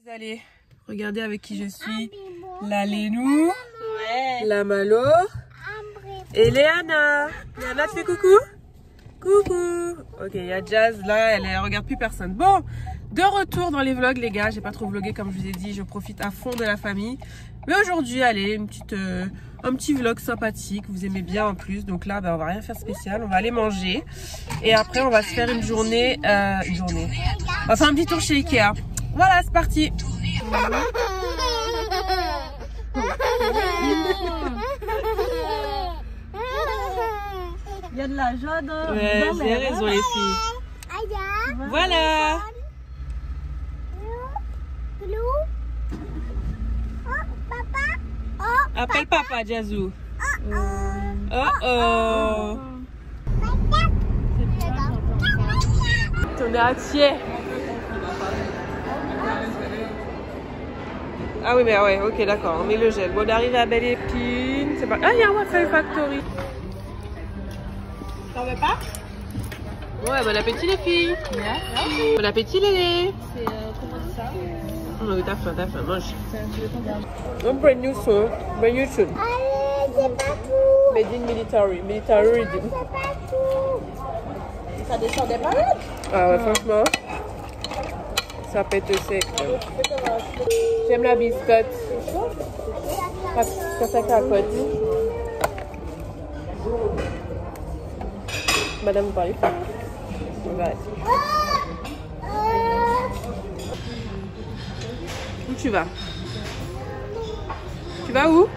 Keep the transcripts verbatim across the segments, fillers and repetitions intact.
Allez, regardez avec qui je suis. La Lénou, ouais. La Malo et Léana. Léana, tu fais coucou? Coucou. Ok, il y a Jazz là, elle, elle regarde plus personne. Bon, de retour dans les vlogs les gars. J'ai pas trop vlogué comme je vous ai dit, je profite à fond de la famille. Mais aujourd'hui, allez, une petite, euh, un petit vlog sympathique, vous aimez bien en plus. Donc là, ben, on va rien faire spécial, on va aller manger. Et après, on va se faire une journée, euh, une journée. On va faire un petit tour chez Ikea. Voilà, c'est parti. Il y a de la jaune. Ouais, vous avez raison les filles. Voilà. Appelle papa, Jazou. Oh oh. On est à Thiers. Ah oui, mais ah ouais, ok, d'accord, on met le gel. Bon, on arrive à Belle Épine. C'est pas... Ah, il y a un Waffle Factory. T'en veux pas? Ouais, bon appétit les filles. Merci. Bon appétit Lélé. C'est euh, comment on dit ça? Oh, t'as faim, t'as faim, mange. Un brand new son, brand new tune. Allez, c'est pas tout. Made in military, military reading. C'est pas tout. Ça descendait pas? Ah ouais, franchement, ça pète sec. J'aime la biscotte. Parce que ça capote. Madame, vous parlez pas. Ouais. Où tu vas? Tu vas où?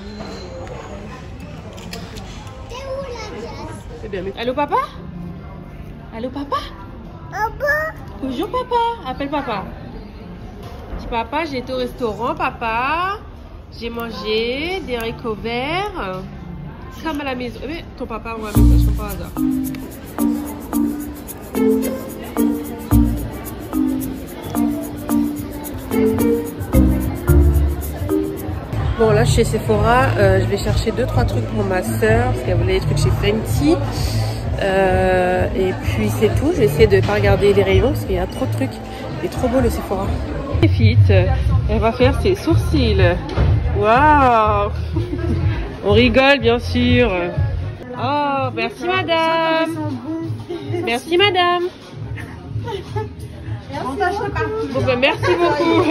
T'es où la Jazz? C'est bien. Allô papa? Allô papa? Papa? Bonjour papa. Appelle papa. Dis papa, j'ai été au restaurant papa. J'ai mangé des haricots verts. C'est comme à la maison. Mais ton papa envoie un message par hasard. Bon là chez Sephora, euh, je vais chercher deux trois trucs pour ma soeur parce qu'elle voulait des trucs chez Plenty. Euh, et puis c'est tout. Je vais essayer de ne pas regarder les rayons parce qu'il y a trop de trucs. Il est trop beau le Sephora. Fit, elle va faire ses sourcils. Waouh. On rigole bien sûr. Oh merci madame. Merci madame. Bon ben merci beaucoup.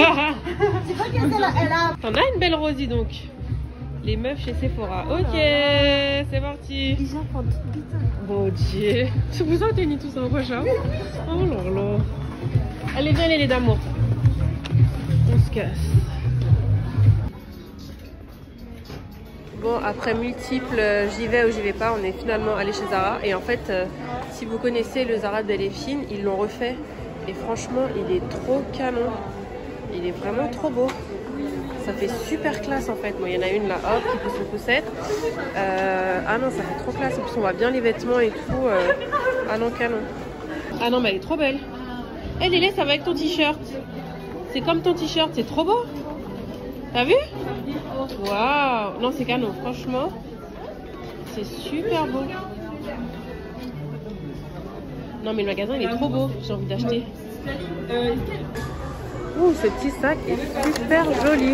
T'en as une belle Rosie donc. Les meufs chez Sephora. Ok, c'est parti. Bon Dieu. C'est pour ça que t'as mis tout ça en poche. Oh là là. Allez viens les d'amour. On se casse. Bon, après multiples j'y vais ou j'y vais pas, on est finalement allé chez Zara. Et en fait, euh, si vous connaissez le Zara de Belle Épine, ils l'ont refait. Et franchement, il est trop canon. Il est vraiment trop beau. Ça fait super classe en fait. Bon, il y en a une là, hop, qui pousse son poussette. Euh, ah non, ça fait trop classe. En plus, on voit bien les vêtements et tout. Euh, ah non, canon. Ah non, mais elle est trop belle. Elle, Lélé, ça va avec ton t-shirt. C'est comme ton t-shirt, c'est trop beau. T'as vu? Waouh! Non, c'est canon, franchement. C'est super beau. Non, mais le magasin, il est trop beau. J'ai envie d'acheter. Ouh, ce petit sac est super joli.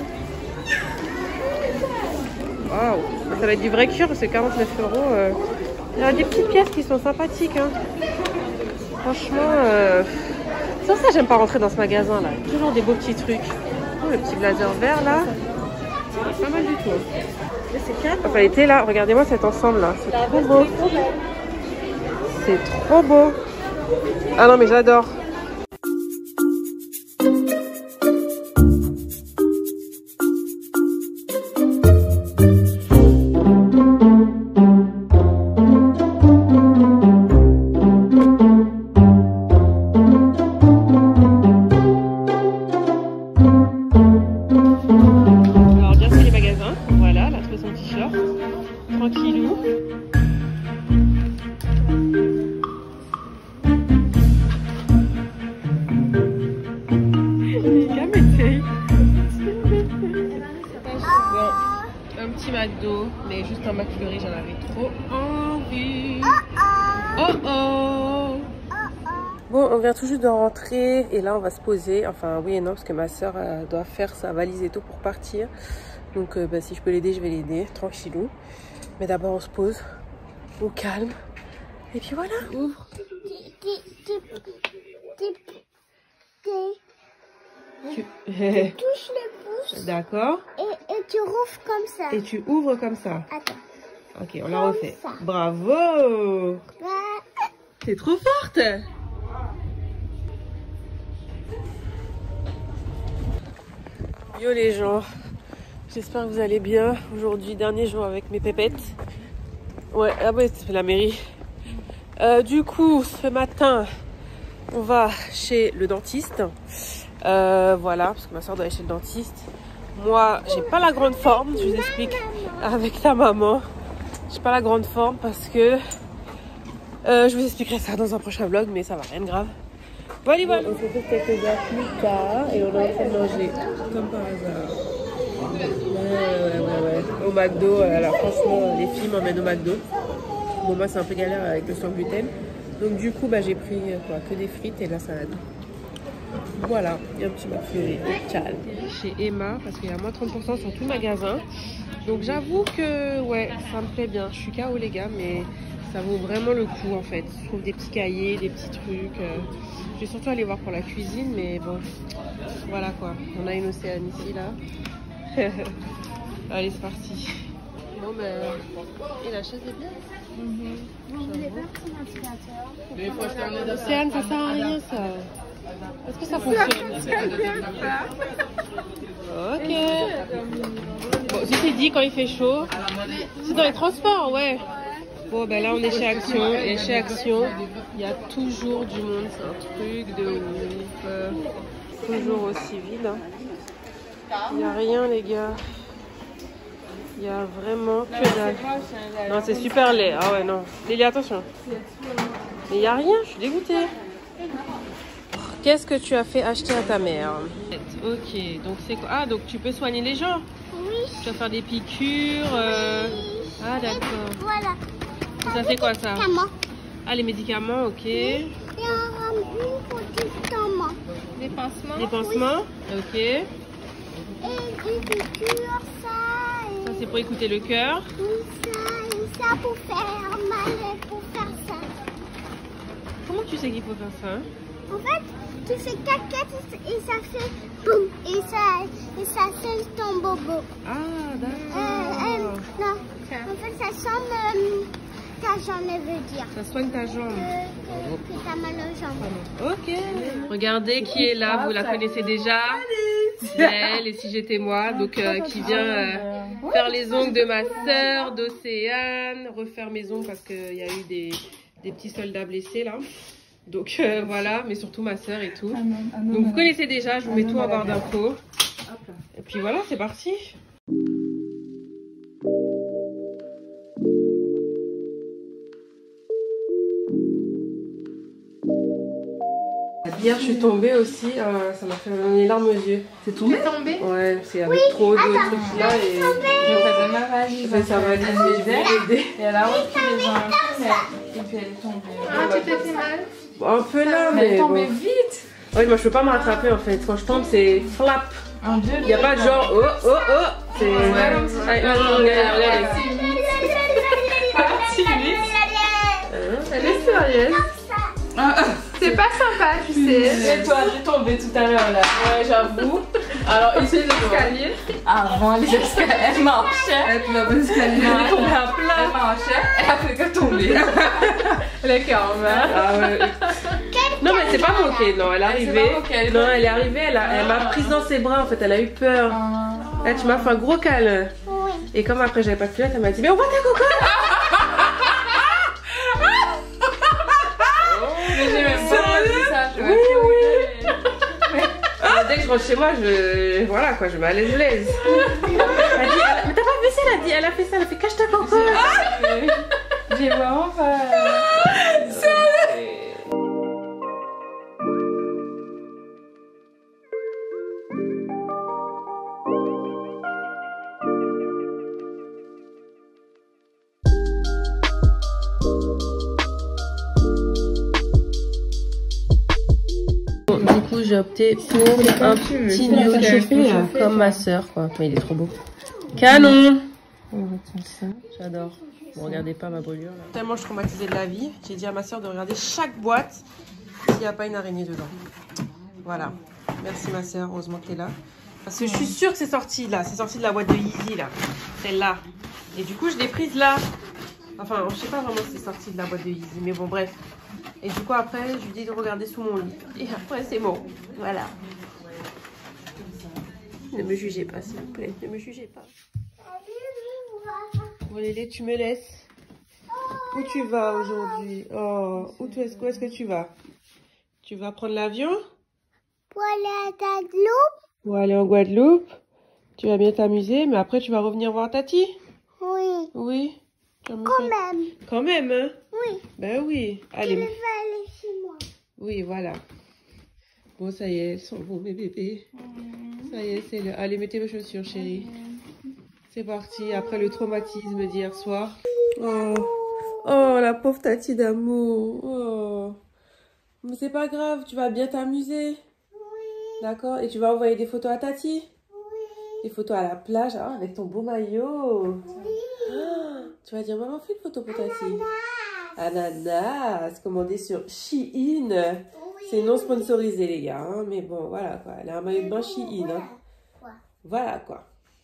Waouh! Ça va être du vrai cuir parce que quarante-neuf euros. Euh... Il y a des petites pièces qui sont sympathiques. Hein. Franchement, euh... ça, ça, j'aime pas rentrer dans ce magasin là. Toujours des beaux petits trucs. Oh, le petit blazer vert là. C'est pas mal du tout. Enfin, l'été là, regardez-moi cet ensemble là. C'est trop beau. C'est trop beau. Ah non, mais j'adore. Tranquillou. Bon, un petit McDo, mais juste un McFlurry, j'en avais trop envie. Oh oh. Bon, on vient tout juste de rentrer et là on va se poser. Enfin oui et non parce que ma soeur euh, doit faire sa valise et tout pour partir. Donc euh, bah, si je peux l'aider, je vais l'aider, tranquillou. Mais d'abord on se pose au calme. Et puis voilà. Ouvre. Tu, tu touches le pouce. D'accord. Et, et tu rouvres comme ça. Et tu ouvres comme ça. Attends. Ok, on la refait. Ça. Bravo. Bah... T'es trop forte. Yo les gens, j'espère que vous allez bien. Aujourd'hui, dernier jour avec mes pépettes. Ouais, ah ouais, c'est la mairie. Euh, du coup, ce matin, on va chez le dentiste. Euh, voilà, parce que ma soeur doit aller chez le dentiste. Moi, j'ai pas la grande forme, je vous explique avec la maman. J'ai pas la grande forme parce que euh, je vous expliquerai ça dans un prochain vlog, mais ça va, rien de grave. Voilà, voilà. On se retrouve quelques heures plus tard et on est en train de manger, comme par hasard. Ouais, ouais, ouais, ouais. Au McDo, alors franchement, les filles m'emmènent au McDo. Bon, moi, c'est un peu galère avec le sans gluten. Donc, du coup, bah, j'ai pris quoi, que des frites et la salade. Voilà, il y a un petit McFlurry au calme. Chez Emma, parce qu'il y a moins trente pour cent sur tout le magasin. Donc, j'avoue que, ouais, ça me plaît bien. Je suis K O, les gars, mais ça vaut vraiment le coup, en fait. Je trouve des petits cahiers, des petits trucs. Euh... Je vais surtout aller voir pour la cuisine, mais bon, voilà quoi. On a une Océane ici, là. Allez, c'est parti. Bon, ben, et la chaise est bien. Mm-hmm. Vous voulez pas prendre un Océane, ça sert à rien, ça. Est-ce que ça fonctionne? Ok. Bon, ceci dit, quand il fait chaud, c'est dans les transports, ouais. Bon, ben là, on est chez Action. Et chez Action, il y a toujours du monde. C'est un truc de ouf. Euh, toujours aussi vide. Hein. Il n'y a rien, les gars. Il y a vraiment que dalle. Non, c'est super laid. Ah ouais, non. Lélie, attention. Mais il n'y a rien, je suis dégoûtée. Qu'est-ce que tu as fait acheter à ta mère? Ok, donc c'est quoi? Ah, donc tu peux soigner les gens? Oui. Tu vas faire des piqûres. Euh... Ah, d'accord. Voilà. Ça fait quoi ça? Médicaments. Ah, les médicaments, ok. Et un une petite maman. Des pansements. Les pansements, oui. Ok. Et une piqûre, ça. Et... Ça, c'est pour écouter le cœur. Oui, ça, et ça pour faire mal et pour faire ça. Comment tu sais qu'il faut faire ça? En fait, tu fais caca et ça fait boum. Et ça, et ça fait ton bobo. Ah, d'accord. Euh, euh, non. En fait, ça semble euh, ta jambe, veut dire. Ça soigne ta jambe. Euh, que, que t'as mal aux jambes. Ok. Regardez qui est là, vous la connaissez déjà. C'est elle, et si j'étais moi, donc euh, qui vient euh, faire les ongles de ma sœur, d'Océane, refaire mes ongles parce qu'il y a eu des, des petits soldats blessés là. Donc euh, voilà, mais surtout ma sœur et tout. Donc vous connaissez déjà, je vous mets tout en barre d'infos. Et puis voilà, c'est parti. Hier, je suis tombée aussi, euh, ça m'a fait les larmes aux yeux. C'est tombé? tombé Ouais, c'est avec oui, trop de trucs là et je faisais ma valise. Je faisais sa valise, mais je voulais l'aider. Et elle a repris les gens et puis elle est tombée. Ah, tu t'es fait mal? Bon, un peu là, mais. Elle est tombée bon. vite. Ouais, moi je peux pas me rattraper en fait. Quand je tombe, c'est flap. Il n'y a pas de genre oh oh oh. C'est. Ouais, allez, regardez. Elle est sérieuse. C'est pas sympa, tu sais. Et toi, t'es tombée tout à l'heure là. Ouais, j'avoue. Alors, ici, les escaliers. Avant les escaliers, elle marchait. Elle est tombée escalier. Elle est tombée à plat. Elle marchait. Elle a fait que tomber. Elle est calme. Ah ouais. Non, mais c'est pas moqué. Non, elle est arrivée. Elle non, elle est arrivée. Elle, a, elle m'a prise dans ses bras. En fait, elle a eu peur. Là, tu m'as fait un gros câlin. Oui. Et comme après, j'avais pas de culotte, elle m'a dit mais on voit ta cocotte. Oui, oui. Alors, dès que je rentre chez moi, je. Voilà quoi, je mets à l'aise l'aise. Elle dit, elle... Mais t'as pas vu ça, elle a dit, elle a fait ça, elle a fait cache ta cocotte. J'ai vraiment pas. j'ai opté pour un petit nude comme ma soeur, quoi. Attends, il est trop beau. Canon. J'adore. Bon, regardez pas ma brûlure. Là. Tellement je suis traumatisée de la vie, j'ai dit à ma soeur de regarder chaque boîte s'il n'y a pas une araignée dedans. Voilà. Merci ma soeur, heureusement qu'elle est là. Parce que je suis sûre que c'est sorti là, c'est sorti de la boîte de Yeezy là, celle-là. Et du coup je l'ai prise là. Enfin, je sais pas vraiment si c'est sorti de la boîte de Yeezy, mais bon bref. Et du coup après, je lui dis de regarder sous mon lit. Et après c'est bon, voilà. Ne me jugez pas s'il vous plaît, ne me jugez pas. Bon Lélé, tu me laisses. Où tu vas aujourd'hui? Oh, où est-ce où est-ce que tu vas? Tu vas prendre l'avion? Pour aller à Guadeloupe? Pour aller en Guadeloupe. Tu vas bien t'amuser, mais après tu vas revenir voir Tati? Oui. Oui. Quand même. Quand même, hein? Oui. Ben oui. Allez. Je vais aller chez moi. Oui, voilà. Bon, ça y est, elles sont beaux, mes bébés. Mmh. Ça y est, c'est le... Allez, mettez vos chaussures, chérie. Mmh. C'est parti, après le traumatisme d'hier soir. Oh. Oh, la pauvre Tati d'amour. Oh. Mais c'est pas grave, tu vas bien t'amuser. Oui. D'accord? Et tu vas envoyer des photos à Tati? Oui. Des photos à la plage, hein, avec ton beau maillot. Oui. Oh, tu vas dire, maman, fais une photo pour Tati. Ananas, commandé sur Shein. Oui. C'est non sponsorisé, les gars. Hein, mais bon, voilà quoi. Elle a un maillot de bain Shein. Hein. Quoi? Voilà quoi.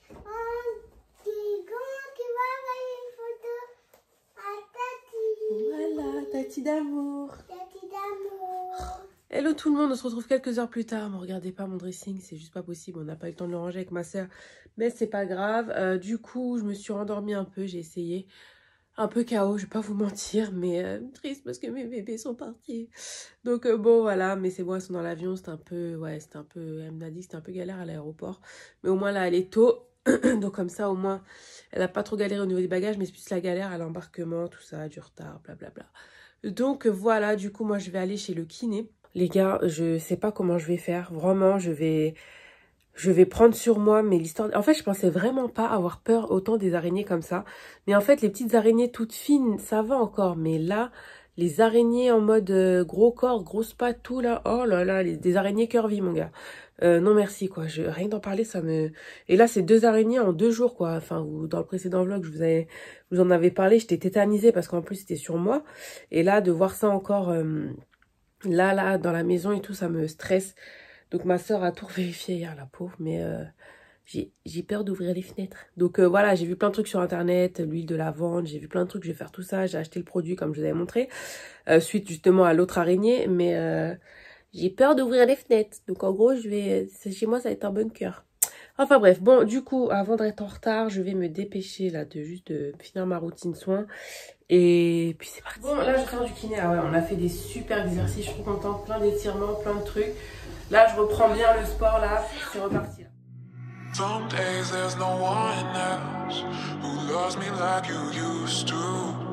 Voilà, Tati d'amour. Tati d'amour. Hello tout le monde, on se retrouve quelques heures plus tard. Ne regardez pas mon dressing, c'est juste pas possible. On n'a pas eu le temps de le ranger avec ma soeur. Mais c'est pas grave. Euh, du coup, je me suis rendormie un peu. J'ai essayé. Un peu chaos, je vais pas vous mentir. Mais euh, triste parce que mes bébés sont partis. Donc euh, bon, voilà. Mais c'est bon, elles sont dans l'avion. C'était un peu... Ouais, c'était un peu... Elle m'a dit que c'était un peu galère à l'aéroport. Mais au moins là, elle est tôt. Donc comme ça, au moins, elle a pas trop galéré au niveau des bagages. Mais c'est plus la galère à l'embarquement, tout ça, du retard, blablabla. Donc voilà, du coup, moi, je vais aller chez le kiné. Les gars, je sais pas comment je vais faire. Vraiment, je vais, je vais prendre sur moi. Mais l'histoire... En fait, je pensais vraiment pas avoir peur autant des araignées comme ça. Mais en fait, les petites araignées toutes fines, ça va encore. Mais là, les araignées en mode euh, gros corps, grosse patte, tout là. Oh là là, les, des araignées curvy, mon gars. Euh, non merci quoi, je, rien d'en parler ça me... Et là c'est deux araignées en deux jours quoi, enfin vous, dans le précédent vlog je vous, avais, vous en avez parlé, j'étais tétanisée parce qu'en plus c'était sur moi. Et là de voir ça encore euh, là là dans la maison et tout ça me stresse. Donc ma soeur a tout vérifié hier la pauvre, mais euh, j'ai peur d'ouvrir les fenêtres. Donc euh, voilà, j'ai vu plein de trucs sur internet, l'huile de lavande, j'ai vu plein de trucs, je vais faire tout ça, j'ai acheté le produit comme je vous avais montré, euh, suite justement à l'autre araignée, mais... Euh, j'ai peur d'ouvrir les fenêtres. Donc en gros, je vais, chez moi, ça va être un bunker. Enfin bref, bon, du coup, avant d'être en retard, je vais me dépêcher là de juste de finir ma routine soins. Et puis c'est parti. Bon, là, je sors du kiné. Ah ouais, on a fait des super exercices. Je suis trop contente. Plein d'étirements, plein de trucs. Là, je reprends bien le sport là. C'est reparti là. Some days there's no one else who loves me like you used to.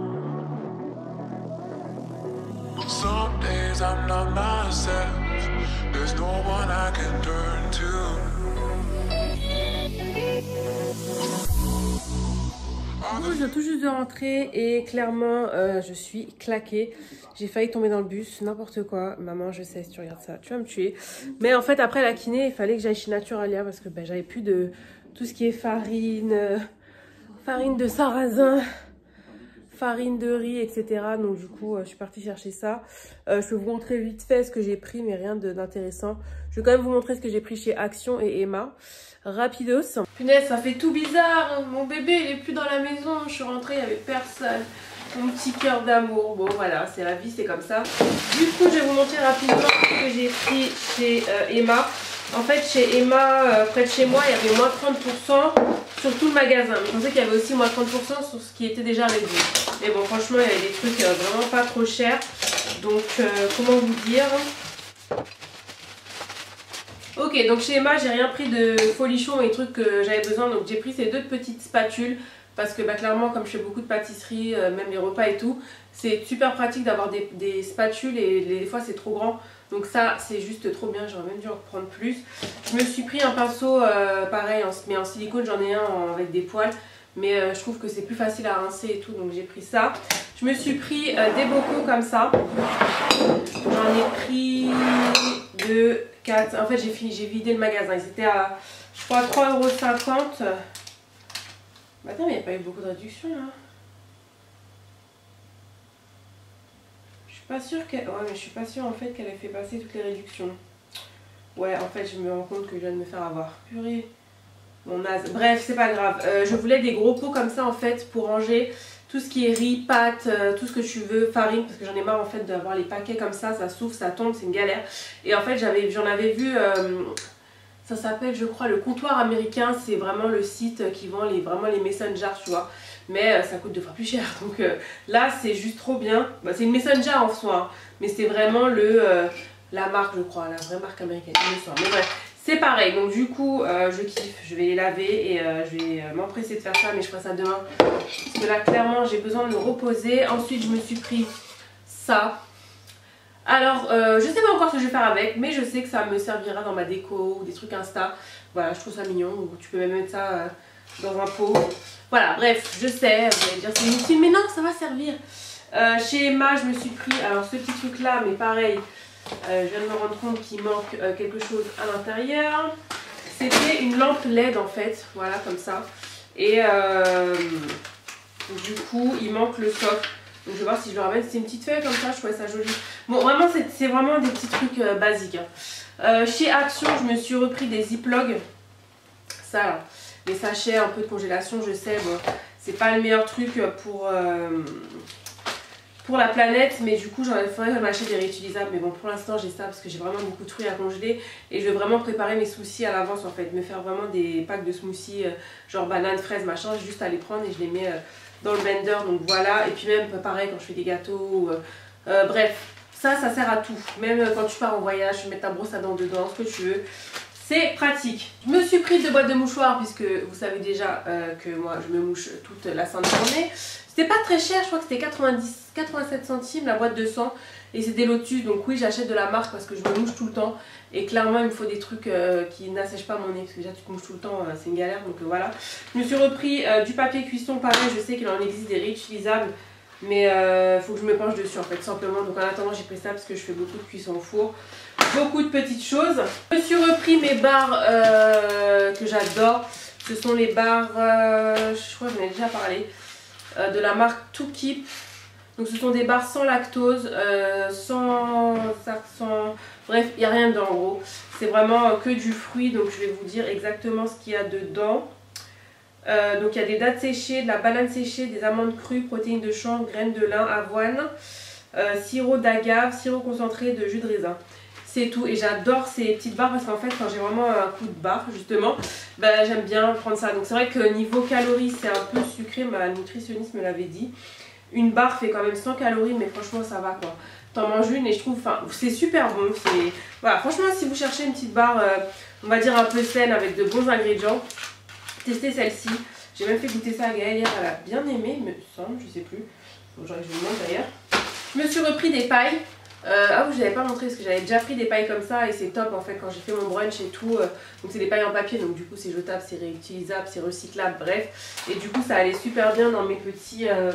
Some days I'm not myself. There's no one I can turn to. Je viens tout juste de rentrer et clairement euh, je suis claquée. J'ai failli tomber dans le bus, n'importe quoi. Maman, je sais, si tu regardes ça, tu vas me tuer. Mais en fait, après la kiné, il fallait que j'aille chez Naturalia parce que ben, j'avais plus de tout ce qui est farine, euh, farine de sarrasin, farine de riz, et cetera. Donc du coup, euh, je suis partie chercher ça. Euh, je peux vous montrer vite fait ce que j'ai pris, mais rien d'intéressant. Je vais quand même vous montrer ce que j'ai pris chez Action et Emma. Rapidos. Punaise, ça fait tout bizarre. Mon bébé, il est plus dans la maison. Je suis rentrée, il n'y avait personne. Mon petit cœur d'amour. Bon, voilà, c'est la vie, c'est comme ça. Du coup, je vais vous montrer rapidement ce que j'ai pris chez euh, Emma. En fait, chez Emma, euh, près de chez moi, il y avait moins trente pour cent sur tout le magasin. Je pensais qu'il y avait aussi moins trente pour cent sur ce qui était déjà réduit. Mais bon, franchement, il y avait des trucs euh, vraiment pas trop chers. Donc, euh, comment vous dire? Ok, donc chez Emma, j'ai rien pris de folichon et trucs que j'avais besoin. Donc, j'ai pris ces deux petites spatules. Parce que bah, clairement, comme je fais beaucoup de pâtisserie, euh, même les repas et tout, c'est super pratique d'avoir des, des spatules et des fois c'est trop grand. Donc ça, c'est juste trop bien, j'aurais même dû en reprendre plus. Je me suis pris un pinceau euh, pareil, en, mais en silicone, j'en ai un en, avec des poils. Mais euh, je trouve que c'est plus facile à rincer et tout, donc j'ai pris ça. Je me suis pris euh, des bocaux comme ça. J'en ai pris de quatre. En fait, j'ai fini, j'ai vidé le magasin. Ils étaient à, je crois, trois euros cinquante. Bah, attends, mais il n'y a pas eu beaucoup de réduction là. Je suis pas sûre qu'elle. Ouais, mais je suis pas sûre en fait qu'elle ait fait passer toutes les réductions. Ouais, en fait, je me rends compte que je viens de me faire avoir. Purée. Mon naze. Bref, c'est pas grave. Euh, je voulais des gros pots comme ça en fait pour ranger tout ce qui est riz, pâtes, euh, tout ce que tu veux, farine, parce que j'en ai marre en fait d'avoir les paquets comme ça, ça souffle, ça tombe, c'est une galère. Et en fait, j'avais, j'en avais vu, euh, ça s'appelle je crois le comptoir américain, c'est vraiment le site qui vend les, vraiment les Messenger, tu vois. Mais euh, ça coûte deux fois plus cher, donc euh, là c'est juste trop bien. Bah, c'est une Messenger en soi, hein, mais c'est vraiment le, euh, la marque je crois, la vraie marque américaine, il me semble. Mais bref. C'est pareil, donc du coup euh, je kiffe, je vais les laver et euh, je vais euh, m'empresser de faire ça, mais je ferai ça demain. Parce que là clairement j'ai besoin de me reposer. Ensuite je me suis pris ça. Alors euh, je sais pas encore ce que je vais faire avec, mais je sais que ça me servira dans ma déco ou des trucs Insta. Voilà, je trouve ça mignon, ou tu peux même mettre ça euh, dans un pot. Voilà, bref, je sais, vous allez dire c'est inutile, mais non, ça va servir. Euh, chez Emma je me suis pris, alors ce petit truc là, mais pareil. Euh, je viens de me rendre compte qu'il manque euh, quelque chose à l'intérieur. C'était une lampe L E D en fait, voilà comme ça. Et euh, du coup il manque le socle. Donc je vais voir si je le ramène. C'est une petite feuille comme ça, je trouvais ça joli. Bon vraiment c'est vraiment des petits trucs euh, basiques. Hein. Euh, chez Action je me suis repris des ziplogs. Ça là, les sachets un peu de congélation, je sais, bon, c'est pas le meilleur truc pour... Euh, pour la planète, mais du coup j'en faudrait m'acheter des réutilisables, mais bon pour l'instant j'ai ça parce que j'ai vraiment beaucoup de fruits à congeler et je vais vraiment préparer mes smoothies à l'avance en fait, me faire vraiment des packs de smoothies euh, genre banane, fraise, machin, j'ai juste à les prendre et je les mets euh, dans le blender, donc voilà. Et puis même pareil quand je fais des gâteaux, euh, euh, bref, ça ça sert à tout, même quand tu pars en voyage, tu mets ta brosse à dents dedans, ce que tu veux. C'est pratique. Je me suis prise de boîte de mouchoirs puisque vous savez déjà euh, que moi je me mouche toute la sainte journée. C'était pas très cher, je crois que c'était quatre-vingt-dix, quatre-vingt-sept centimes la boîte de cent. Et c'est des Lotus, donc oui j'achète de la marque parce que je me mouche tout le temps. Et clairement il me faut des trucs euh, qui n'assèchent pas mon nez parce que déjà tu te mouches tout le temps, euh, c'est une galère, donc euh, voilà. Je me suis repris euh, du papier cuisson, pareil, je sais qu'il en existe des réutilisables. Mais il euh, faut que je me penche dessus en fait, simplement. Donc en attendant j'ai pris ça parce que je fais beaucoup de cuisson au four. Beaucoup de petites choses. Je me suis repris mes barres euh, que j'adore. Ce sont les barres, euh, je crois que j'en ai déjà parlé, euh, de la marque To Keep. Donc ce sont des barres sans lactose, euh, sans, sans... Bref, il n'y a rien dedans en gros. C'est vraiment que du fruit, donc je vais vous dire exactement ce qu'il y a dedans. Euh, donc il y a des dattes séchées, de la banane séchée, des amandes crues, protéines de chanvre, graines de lin, avoine, euh, sirop d'agave, sirop concentré de jus de raisin. C'est tout, et j'adore ces petites barres parce qu'en fait quand j'ai vraiment un coup de barre justement, bah, j'aime bien prendre ça. Donc c'est vrai que niveau calories c'est un peu sucré, ma nutritionniste me l'avait dit. Une barre fait quand même cent calories, mais franchement ça va quoi. T'en manges une et je trouve, enfin c'est super bon. Voilà, franchement si vous cherchez une petite barre, euh, on va dire un peu saine avec de bons ingrédients, testez celle-ci. J'ai même fait goûter ça à Gaëlle hier, elle a bien aimé, il me semble, je sais plus. Bon, j'aurais que je vous montre d'ailleurs. Je me suis repris des pailles. Euh, ah oui, je n'avais pas montré parce que j'avais déjà pris des pailles comme ça et c'est top en fait quand j'ai fait mon brunch et tout. Euh, donc c'est des pailles en papier, donc du coup c'est jetable, c'est réutilisable, c'est recyclable, bref. Et du coup ça allait super bien dans mes petits... Euh...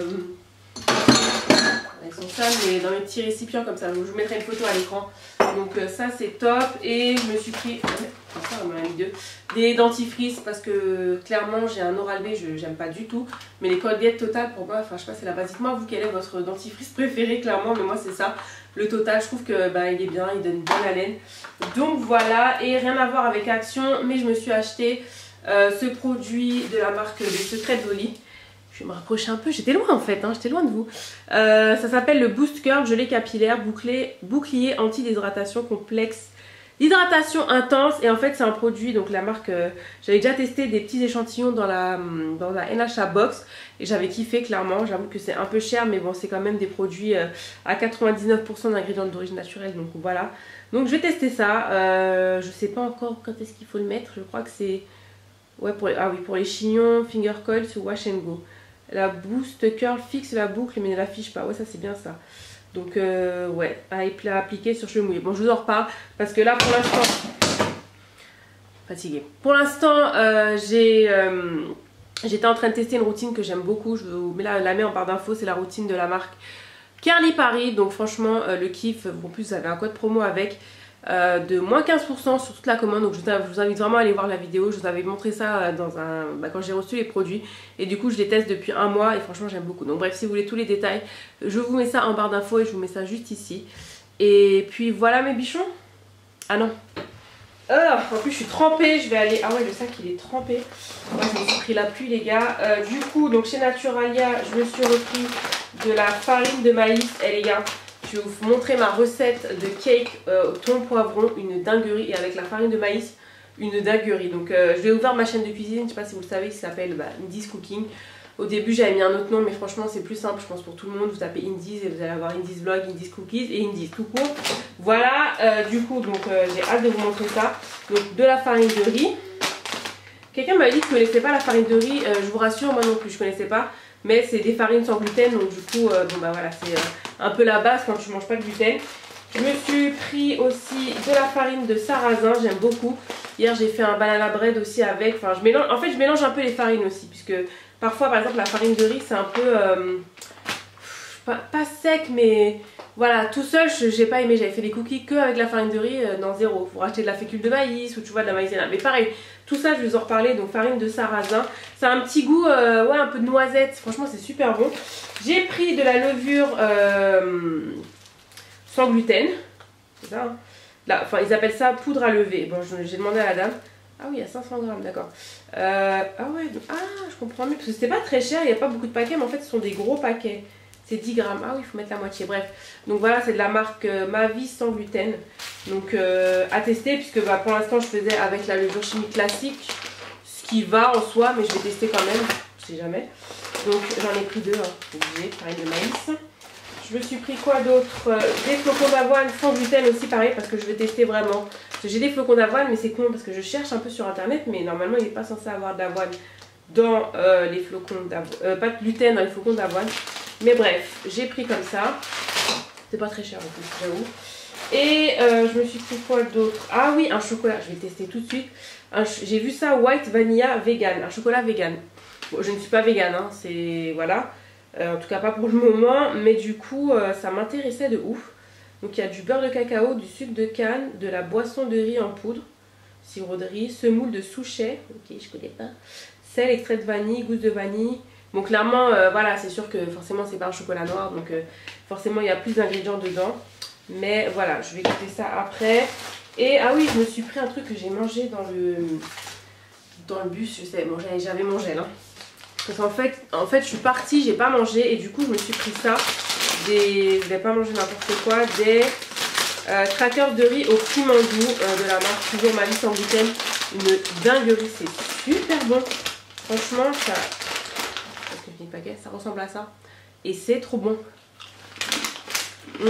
Ils sont sales, mais dans mes petits récipients comme ça. Donc je vous mettrai une photo à l'écran. Donc euh, ça c'est top. Et je me suis pris... Enfin, on en a mis deux. Des dentifrices parce que clairement j'ai un Oral-B, je j'aime pas du tout. Mais les Colgate Total pour moi, enfin je sais pas, c'est la base. Dites-moi vous quel est votre dentifrice préféré clairement, mais moi c'est ça. Le Total, je trouve que bah, il est bien, il donne une bonne haleine. Donc voilà, et rien à voir avec Action, mais je me suis acheté euh, ce produit de la marque des Secrets d'Oli. Je vais me rapprocher un peu, j'étais loin en fait, hein, j'étais loin de vous. Euh, ça s'appelle le Boost Curl gelée capillaire bouclé, bouclier anti-déshydratation complexe. Hydratation intense, et en fait c'est un produit, donc la marque, euh, j'avais déjà testé des petits échantillons dans la, dans la N H A box et j'avais kiffé clairement. J'avoue que c'est un peu cher mais bon c'est quand même des produits euh, à quatre-vingt-dix-neuf pour cent d'ingrédients d'origine naturelle, donc voilà. Donc je vais tester ça, euh, je sais pas encore quand est-ce qu'il faut le mettre, je crois que c'est, ouais pour les... ah oui, pour les chignons, finger coils ou wash and go. La Boost Curl fixe la boucle mais ne l'affiche pas, ouais ça c'est bien ça. Donc euh, ouais, à appliquer sur cheveux mouillés. Bon, je vous en reparle parce que là pour l'instant, fatiguée. Pour l'instant, euh, j'ai, euh, j'étais en train de tester une routine que j'aime beaucoup. Je vous mets la, la mets en barre d'infos, c'est la routine de la marque Curly Paris. Donc franchement, euh, le kiff. En plus, vous avez un code promo avec. euh, de moins quinze pour cent sur toute la commande. Donc je vous invite vraiment à aller voir la vidéo. Je vous avais montré ça dans un, bah, quand j'ai reçu les produits. Et du coup je les teste depuis un mois et franchement j'aime beaucoup. Donc bref, si vous voulez tous les détails, je vous mets ça en barre d'infos et je vous mets ça juste ici. Et puis voilà mes bichons. Ah non. Euh, en plus je suis trempée, je vais aller... Ah ouais, le sac il est trempé. Ouais, je me suis pris la pluie les gars. Euh, du coup, donc chez Naturalia, je me suis repris de la farine de maïs. Et les gars, je vais vous montrer ma recette de cake euh, au thon poivron, une dinguerie. Et avec la farine de maïs, une dinguerie. Donc euh, je vais ouvrir ma chaîne de cuisine, je sais pas si vous le savez, qui s'appelle bah, Indies Cooking. Au début j'avais mis un autre nom, mais franchement c'est plus simple je pense pour tout le monde. Vous tapez Indies et vous allez avoir Indies Vlog, Indies Cookies et Indies tout court. Voilà, euh, du coup donc euh, j'ai hâte de vous montrer ça. Donc de la farine de riz. Quelqu'un m'avait dit que je ne connaissais pas la farine de riz, euh, je vous rassure, moi non plus je connaissais pas. Mais c'est des farines sans gluten, donc du coup euh, bon bah voilà, c'est euh, un peu la base quand tu manges pas de gluten. Je me suis pris aussi de la farine de sarrasin, j'aime beaucoup. Hier j'ai fait un banana bread aussi avec, enfin je mélange, en fait je mélange un peu les farines aussi, puisque parfois par exemple la farine de riz c'est un peu, euh, pas, pas sec mais voilà, tout seul j'ai pas aimé, j'avais fait des cookies que avec la farine de riz, euh, dans zéro. Faut racheter de la fécule de maïs ou tu vois de la maïzena, mais pareil, tout ça je vais vous en reparler. Donc farine de sarrasin, ça a un petit goût, euh, ouais un peu de noisette, franchement c'est super bon. J'ai pris de la levure euh, sans gluten, c'est ça hein. Là, enfin ils appellent ça poudre à lever. Bon j'ai demandé à la dame. Ah oui, il y a cinq cents grammes, d'accord. Euh, ah ouais, donc, ah je comprends mieux, parce que c'était pas très cher, il n'y a pas beaucoup de paquets, mais en fait ce sont des gros paquets. C'est dix grammes, ah oui, il faut mettre la moitié, bref. Donc voilà, c'est de la marque euh, Ma Vie sans gluten. Donc euh, à tester, puisque bah, pour l'instant je faisais avec la levure chimique classique, ce qui va en soi, mais je vais tester quand même, je sais jamais. Donc j'en ai pris deux, hein, obligé, farine de maïs. Je me suis pris quoi d'autre? euh, Des flocons d'avoine sans gluten aussi, pareil, parce que je vais tester vraiment. J'ai des flocons d'avoine, mais c'est con parce que je cherche un peu sur internet, mais normalement il n'est pas censé avoir d'avoine dans euh, les flocons d'avoine, euh, pas de gluten dans les flocons d'avoine. Mais bref, j'ai pris comme ça. C'est pas très cher en plus, j'avoue. Et euh, je me suis pris quoi d'autre? Ah oui, un chocolat, je vais tester tout de suite. J'ai vu ça, White Vanilla Vegan, un chocolat vegan. Bon, je ne suis pas vegan, hein, c'est... voilà. Euh, en tout cas pas pour le moment, mais du coup euh, ça m'intéressait de ouf. Donc il y a du beurre de cacao, du sucre de canne, de la boisson de riz en poudre, sirop de riz, semoule de souchet, ok je connais pas, sel, extrait de vanille, gousse de vanille. Bon clairement euh, voilà, c'est sûr que forcément c'est pas un chocolat noir, donc euh, forcément il y a plus d'ingrédients dedans. Mais voilà, je vais goûter ça après. Et ah oui, je me suis pris un truc que j'ai mangé dans le dans le bus, je sais, bon, j'avais mon gel hein. Parce qu'en fait, en fait je suis partie, j'ai pas mangé et du coup je me suis pris ça. Des, je vais pas manger n'importe quoi, des euh, crackers de riz au piment doux euh, de la marque toujours Ma Vie sans gluten. Une dinguerie, c'est super bon. Franchement, ça, parce que je dis paquet, ça ressemble à ça et c'est trop bon. Mmh.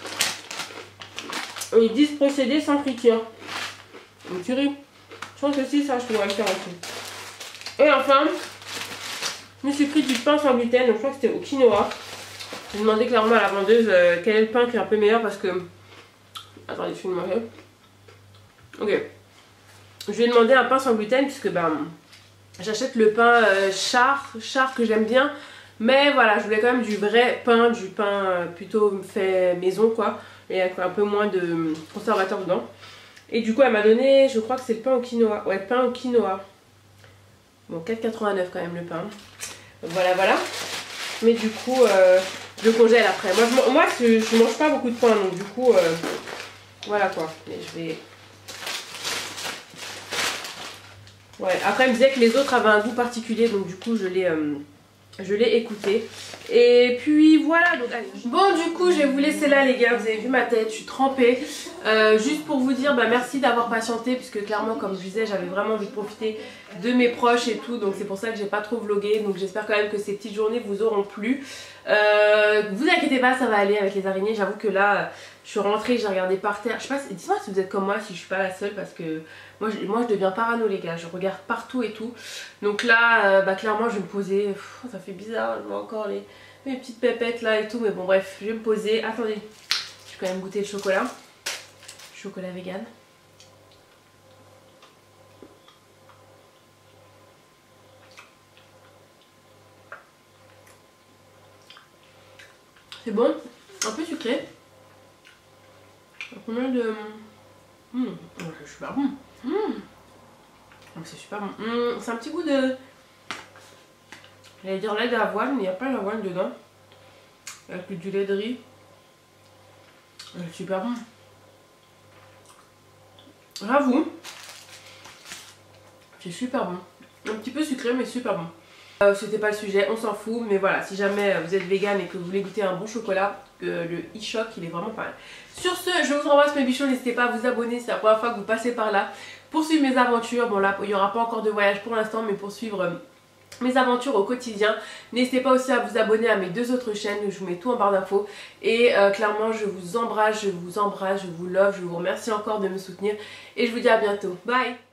Ils disent procéder sans friture. Une tuerie. Je pense que si ça, je pourrais le faire aussi. Et enfin, je me suis pris du pain sans gluten, donc je crois que c'était au quinoa. J'ai demandé clairement à la vendeuse euh, quel est le pain qui est un peu meilleur parce que... Attendez, je vais le manger. Ok. Je lui ai demandé un pain sans gluten puisque ben, j'achète le pain euh, char, char que j'aime bien. Mais voilà, je voulais quand même du vrai pain, du pain euh, plutôt fait maison quoi. Et avec un peu moins de conservateur dedans. Et du coup elle m'a donné, je crois que c'est le pain au quinoa. Ouais, pain au quinoa. Bon, quatre quatre-vingt-neuf quand même le pain. Voilà, voilà. Mais du coup, euh, je le congèle après. Moi, je, moi, je, je mange pas beaucoup de pain, donc du coup, euh, voilà quoi. Mais je vais... Ouais, après, elle me disait que les autres avaient un goût particulier, donc du coup, je l'ai... Euh, je l'ai écouté. Et puis voilà, donc allez. Bon du coup je vais vous laisser là les gars, vous avez vu ma tête, je suis trempée. euh, Juste pour vous dire bah, merci d'avoir patienté, puisque clairement comme je disais j'avais vraiment envie de profiter de mes proches et tout. Donc c'est pour ça que j'ai pas trop vlogué. Donc j'espère quand même que ces petites journées vous auront plu. euh, Vous inquiétez pas, ça va aller avec les araignées. J'avoue que là je suis rentrée, j'ai regardé par terre. Je sais pas, dites-moi si vous êtes comme moi, si je suis pas la seule, parce que moi je, moi, je deviens parano les gars. Je regarde partout et tout. Donc là euh, bah, clairement je vais me poser. Pff, ça fait bizarre, je vois encore les... mes petites pépettes là et tout, mais bon bref, je vais me poser. Attendez, je vais quand même goûter le chocolat. Chocolat vegan. C'est bon, un peu sucré. Combien de... Mmh, c'est super bon. Mmh. C'est super bon. Mmh, c'est un petit goût de... J'allais dire lait d'avoine, mais il n'y a pas d'avoine dedans. Avec du lait de riz. C'est super bon. J'avoue. C'est super bon. Un petit peu sucré, mais super bon. Euh, C'était pas le sujet, on s'en fout. Mais voilà, si jamais vous êtes vegan et que vous voulez goûter un bon chocolat, euh, le e-choc, il est vraiment pas mal. Sur ce, je vous embrasse mes bichons. N'hésitez pas à vous abonner, c'est la première fois que vous passez par là. Pour suivre mes aventures. Bon là, il n'y aura pas encore de voyage pour l'instant, mais pour suivre... Euh, mes aventures au quotidien. N'hésitez pas aussi à vous abonner à mes deux autres chaînes où je vous mets tout en barre d'infos. Et euh, clairement, je vous embrasse, je vous embrasse, je vous love, je vous remercie encore de me soutenir. Et je vous dis à bientôt. Bye!